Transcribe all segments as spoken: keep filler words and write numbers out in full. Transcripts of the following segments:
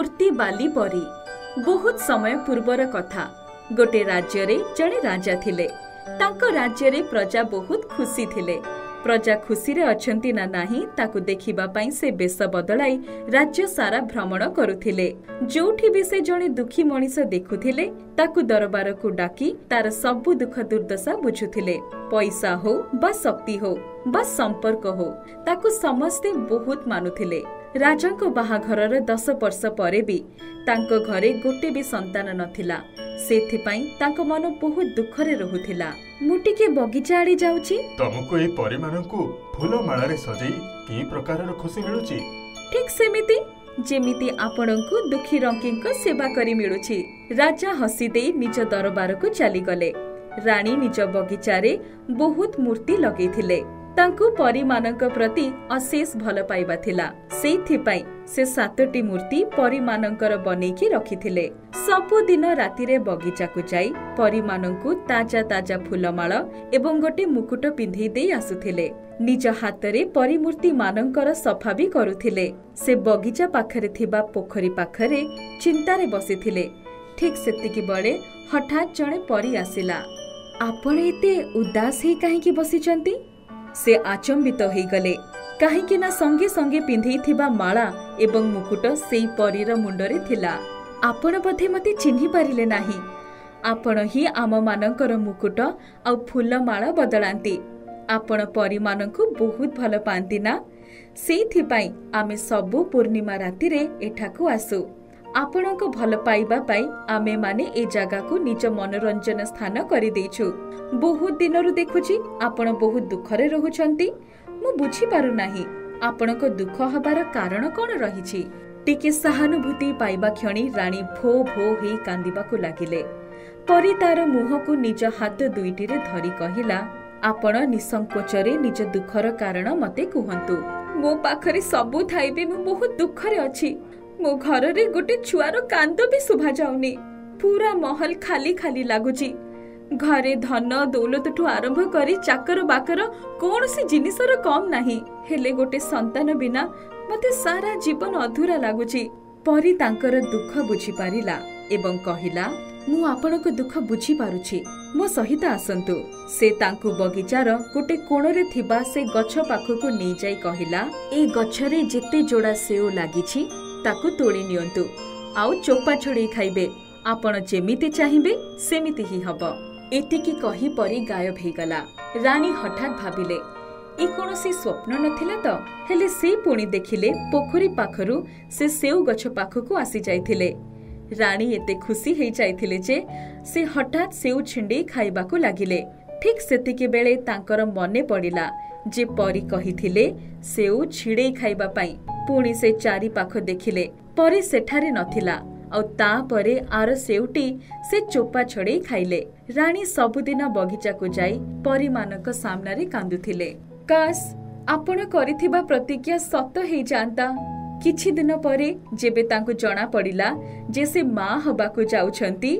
मूर्ति बाली परी। बहुत समय पूर्वर कथा। गोटे राज्य रे जड़े राजा थिले। तांको राज्य रे प्रजा बहुत खुशी थिले। प्रजा खुशी रे अछंती ना नाही ताकु देखिबा पई से बेश बदलाई राज्य सारा भ्रमण करुथिले। जोठी भी से जणे दुखी मनीष देखुथिले ताकु दरबार को डाकी तार सबु दुख दुर्दशा बुझुथिले। पैसा हो बा शक्ति हो बा संपर्क हो ताकु समस्ते बहुत मानुथिले। राजा को बाहाघरर दस वर्ष परे भी तांको घरे गोटे भी संतान नथिला। सेथिपाई तांको मन बहुत दुखरे रहुथिला। मु टिके बगीचा आड़ी जाउची। तुमको ए परिमानंकु फूल माळारे सजई की प्रकारर खुशी मिलुची? ठीक सेमिति जेमिति आपणंकु दुखी रंकींको सेवा करी मिलुची। राजा हसी देई निज दरबार को चली गले। रानी निज बगीचा रे बहुत मूर्ति लगेथिले। तांकु परी मानक प्रति अशेष भल पाइबा थिला। सेइथिपाई से सातटी मूर्ति परी मानकर बनेकी रखिथिले। सबु दिन राति रे बगीचा को जाई परी मानंकु ताजा ताजा फूलमाळ एवं गोटे मुकुट पिंधि देई आसुथिले। निज हाथ रे परी मूर्ति मानकर सफा भी करुथिले। से बगीचा पाखरे थिबा पोखरी पाखरे चिंतारे बसिथिले। ठीक सेतिकी बळे हठात जणे परी आसिला। आपण एते उदास हे काहेकि बसिचंती? से आचंबित हो गले कहीं ना संगे संगे पिंधई थिबा माला एवं मुकुट सेई परीर मुंडरे थिला। आपण बधे मते चिन्हि पारिले नाही। आपण ही आम मानकर मुकुट आ फूल माला बदलांती। आपण परी मानकु बहुत भल पांती ना। सेइथिपाई आमे सबु पूर्णिमा राति रे एठाकु आसु। आपणक भल पाइबा पाई आमे माने ए जगह को निज मनोरंजन स्थान करि देछु। बहुत दिनरु देखुची आपण बहुत दुखरे रहुचंती। मु बुझी पारु नाही आपणक दुख हबार कारण कोन रहिछि। टिके सहानुभूति पाइबा क्षणी रानी भो भो हेई कांदिबाकु लागिले। परी तार मुह को निज हाथ दुईटी रे धरी कहिला, आपण निसंकोचरे निज दुखर कारण मते कुहंतु। मो पाखरे सबु थाई भी मु बहुत दुखरे अछि। मो घर रे गोटे छुआर कांद भी सुभा जाउनी। पूरा महल खाली खाली लागुची। घरे धन दौलत ठू आरंभ करी चाकर बाकर कौन सी जिनिसर कम नाही। हेले गोटे संतान बिना मते सारा जीवन अधूरा लागुची। परी तांकर दुख बुझी पारिला एवं कहिला, मु आपनक दुख बुझी पारुछि, मो सहित आसंतु। से तांकु बगीचार गोटे कोणरे थिबा से गछ पाखकु नै जाई कहिला, ए गछरे जेते जोड़ा सेओ लागिछि ताकु तोड़ी नियंतु आउ चोपा छड़े खाइबे। आपण जेमिति चाहिबे सेमिति ही हबो। एतिकी कही परी गायब हो गला। रानी हठात भाबिले ए कोनोसी स्वप्न नथिला तो। हेले से पुणी देखिले पोखरी पाखरु से सेउ गछ पाखकु आसी जाइथिले। रानी एते खुशी हेई जाइथिले जे से हठात सेउ छिंडे खाइबाकु लागिले। ठीक सेतिके बेले तांकर मने पड़िला जे परी कहिथिले सेउ छिड़े खाइबा पई। पुणी से चारि पाख देखिले परी सेठारे नथिला। और तापरे आर सेउटी से चोपा छड़े खाइले। रानी सबुदिन बगीचा को जाई परी मानक सामना रे कांदुथिले। काश आपण करिथिबा प्रतिज्ञा सत हेई जानता। किछि दिन परे जेबे तांको जणा पड़िला जे से मां हबाकु जाउछंती,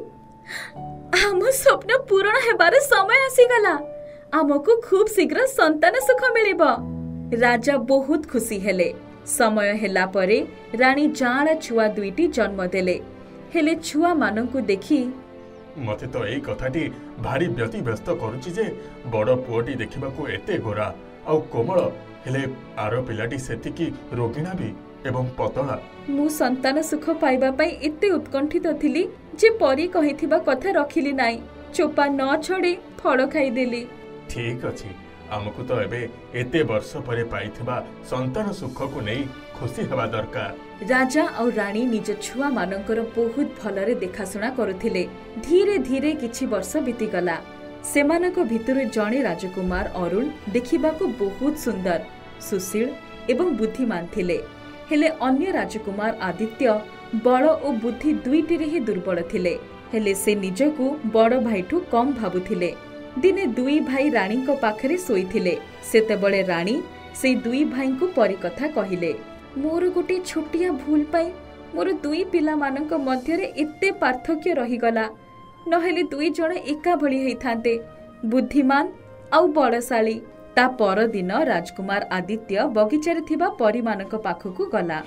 आम स्वप्न पूर्ण हेबार समय आसी गला। आमको खूब शीघ्र संतान सुख मिलिबो। राजा बहुत खुशी हेले। समय हेला परे रानी जाड़ा छुआ दुईटी जन्म देले। हेले छुआ मानंकु देखी मते तो एई कथाटी भारी व्यति व्यस्त करूची जे बड़ पुओटी देखिबाकू एते गोरा आ कोमल, हेले आरो पिलाटी सेतिकी रोगिणा भी एवं पतला। मु संतान सुख पाइबा पई एते उत्कंठित थिली जे परी कहिथिबा कथा रखिली नाई। चोपा न छड़े फळ खाई देली। ठीक अछि, आमको तो एबे एते वर्ष परे पाइथिबा संतान सुख को नै खुशी हेबा दरकार। राजा और रानी निज छुआ मानकर बहुत भलरे देखाशुना करुथिले। धीरे धीरे किछि वर्ष बीती गला। सेमानक भितरे जणे राजकुमार अरुण देखिबाकू बहुत सुंदर, सुशील एवं बुद्धिमान थिले। हेले अन्य राजकुमार आदित्य बल और बुद्धि दुईटी रे ही दुर्बल थिले। हेले से निजकू बड़ भाईठू कम भाबुथिले। दिने दुई भाई रानी को पाखरे सोईथिले। सेतेबळे रानी से दुई भाई को परी कथा कहिले, मोर गोटे छोटिया भूल पाई मोर दुई पिला मानक मध्यरे एते पार्थक्य रही गला। नहेले दुई जण एका भली हेइथांते, बुद्धिमान आउ बड़शाली। ता पर दिन राजकुमार आदित्य बगीचारे थिबा परी मानक पाखकु गला।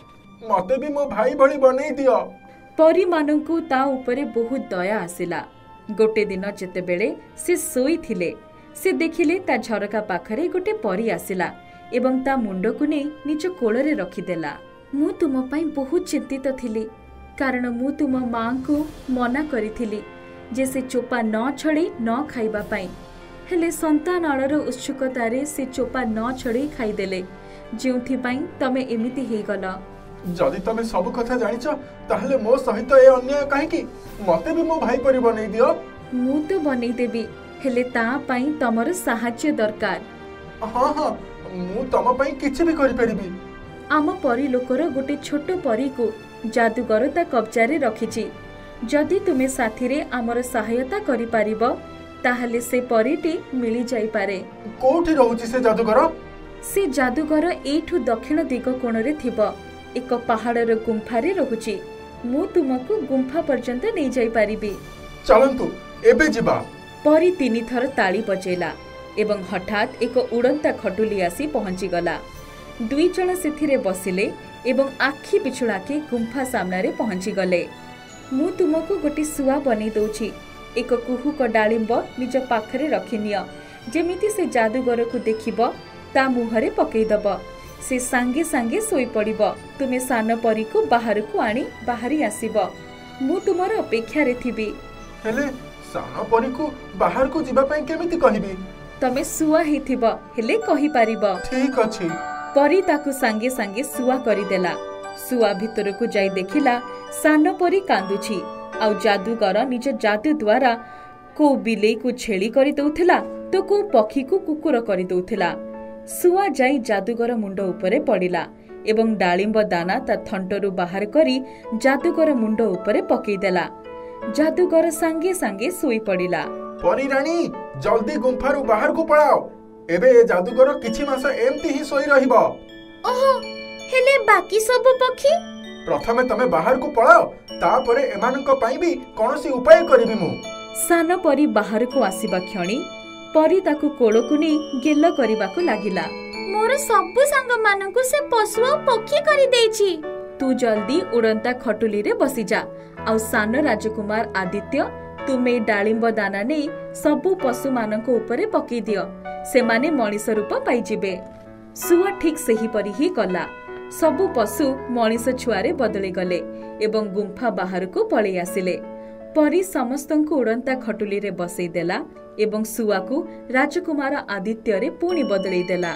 मते भी मो भाई भली बनै दियो। परी मानंकु ता उपरे बहुत दया आसिला। गोटे दिन जेते बेले से सोई थिले से देखिले ता झरका पाखरे गोटे परी आसिला एवं ता मुंड को नहीं निज कोଳରେ रखिदेला। मु तुम पाई बहुत चिंतित थिली कारण मु तुम माँ को मना करिथिली जे से चोपा न छड़े न खाइबा पाई हेले संतान आळर उत्सुकतारे से चोपा न छड़े खाइदेले जेउथि पाई तमे एमिति हेगल। जदि तमे सब कथा जानिछ ताहले मो सहित ए अन्याय काहे की मते भी मो भाई परी बनै दियो। मु तो बनै देबी हेले ता पाई तमर सहाय्य दरकार। हां हां मु तम पाई किछि भी करि परिबी। आम परी लोकर गोटे छोट परी को जादूगर ता कब्जा रे रखिछि। जदि तुमे साथी रे आमर सहायता करि पारिबो ताहले से परीटी मिली जाई पारे। कोठी रहउछि से जादूगर? से जादूगर एठु दक्षिण दिग कोण रे थिबो एक पहाड़र गुंफा रे रहुछि। मु तुमको गुंफा पर्यंत नहीं जाई पारिबी। चलंतु एबे जिबा। परी तीनी थर ताली बजेला एवं हठात एक उड़ंता खटुली आसी पहुंची गला। दुई जण सेथिरे बसिले एवं आखि पिछुड़ाके गुंफा सामना रे पहुंची गले। मु तुमको गोटे सुआ बनै दउछि। एक कुहुक डालिंब निज पाखरे रखिनिय जेमिति से जादूगर को देखिब ता मुहरे पकई दब से सांगे सांगे सोई पड़िब। तुमे सान परी को बाहर को आनी बाहरी आसीब। मु तुमर अपेक्षा रे थिबी। हेले सान परी को बाहर को जिबा पई केमिति कहिबी? तमे सुआ हेथिब हेले कहि पारिब। ठीक अछि। परी ताकू सांगे सांगे सुआ करि देला। सुआ भितर को जाई देखिला सान परी कांदुछि आ जादूगर निज जादू द्वारा को बिलेई को छेली करि दउथिला तो को पक्षी को कुकुर करि दउथिला। सुआ जाई जादूगर मुंड उपरे पड़िला एवं डालिंब दाना ता थंटरू बाहर करी जादूगर मुंड उपरे पकई देला। जादूगर सांगे सांगे सोई पड़िला। परी रानी जल्दी गुंफारू बाहर को पळाओ। एबे ए जादूगर किछि मास एम्ति ही सोई रहिबो। ओहो हेले बाकी सब पक्षी? प्रथमे तमे बाहर को पळाओ तापरे एमानक पई भी कोनोसी उपाय करबी मु। सान परी बाहर को आसीबा क्षणी परी ताकू कोळ को नै गेल करबाकू लागिला। मोर सब संग मानकू से पशु और पक्षी करि देछि। तू जल्दी उड़ंता खटुली रे बसी जा आ सान राजकुमार आदित्य तुमे डालिंब दाना नै सबु पशु मानक ऊपर पकई दियो से माने मनीष रूप पाई जिबे। सुआ ठीक सही परी ही कला। सबु पशु मनीष छुआरे बदली गले एवं गुंफा बाहर को पळै आसिले। परी समस्तंकु उड़ंता खटुली रे बसई देला एवं सुआ को राजकुमार आदित्य रे पुणी बदलई देला।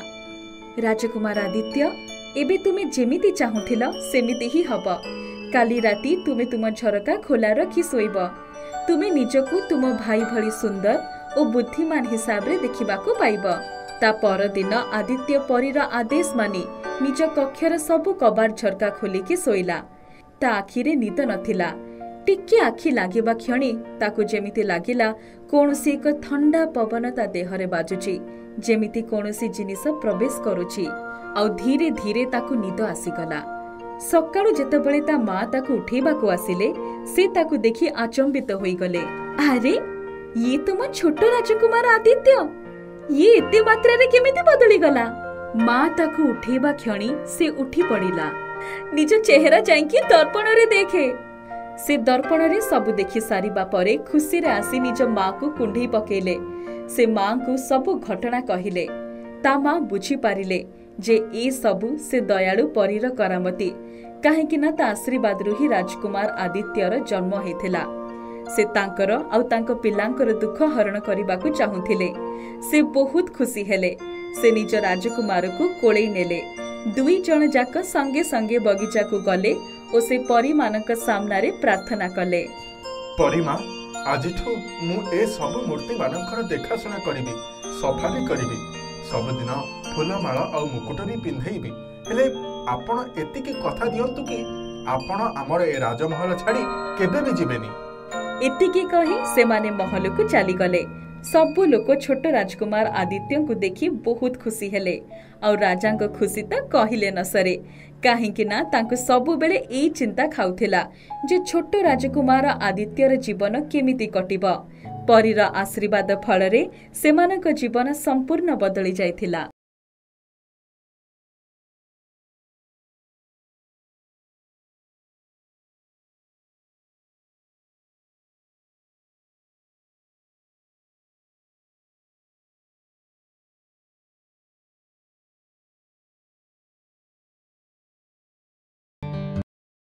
राजकुमार आदित्य एबे तुमे जेमिति चाहुथिल सेमिति ही हब। काली राती तुमे तुम झरका खोला रखी सोइब। तुमे निजको तुम भाई भली सुंदर और बुद्धिमान हिसाब रे देखिबाकू पाइब। ता पर दिन आदित्य परीर आदेश मानी निज कक्षर सबु कबाड़ झरका खोलिकी सोइला। ता आखिरे निद नथिला। टिके आखि लागिबा क्षणी ताकू जेमिति लागिला कोनोसी एक ठंडा पवन ता देहरे बाजुची जेमिति कोनोसी जिनिस प्रवेश करूची आ धीरे धीरे ताकू निद आसीगला। सकाळु जेतेबेले ता मां ताकू उठेबाकू आसिले से ताकू देखि आचंबित होई गले। अरे ये तुम छोट राजकुमार आदित्य ये एते मात्रा रे केमिति बदली गला? मां ताकू उठेबा क्षणी से उठी पड़िला। निज चेहरा चाइकी दर्पण रे देखे। से दर्पण रे सब देखि सारिबा परे खुशी रे आसी निज मां को कुंढी पकेले। से मां को सब घटना कहिले। ता मां बुझी पारिले जे ए सबु से दयालु परीर करामती काहेकि ना ता आशीर्वाद रु ही राजकुमार आदित्यर जन्म हेथिला। से तांकर आउ तांको पिलांकर दुख हरण करिबाकू चाहुथिले। से बहुत खुशी हेले। से निज राजकुमार को कोळै नेले। दुई जण जाक संगे संगे बगीचा को गले और से परी मानक सामना रे प्रार्थना कले। परी मां आजिठू मु ए सब मूर्ति मानकर देखाशुना करिबी, सफा भी करिबी। सब दिन फूलमाळ आ मुकुट भी पिंधेइबी। हेले आपण एतिकी कथा दियंतु कि आपण हमर ए राजमहल छाड़ी केबे भी जिबेनी। एतिकी कही से माने महल को चली गले। सबु लोक छोट राजकुमार आदित्य को देखि बहुत खुशी हेले और राजा को खुशी तो कहिले न सरे काहेकि ना तांको सबु बेले एई चिंता खाउथिला जे छोट राजकुमार आदित्यर जीवन केमिति कटिबो। परीर आशीर्वाद फल रे सेमानक जीवन संपूर्ण बदली जाइथिला।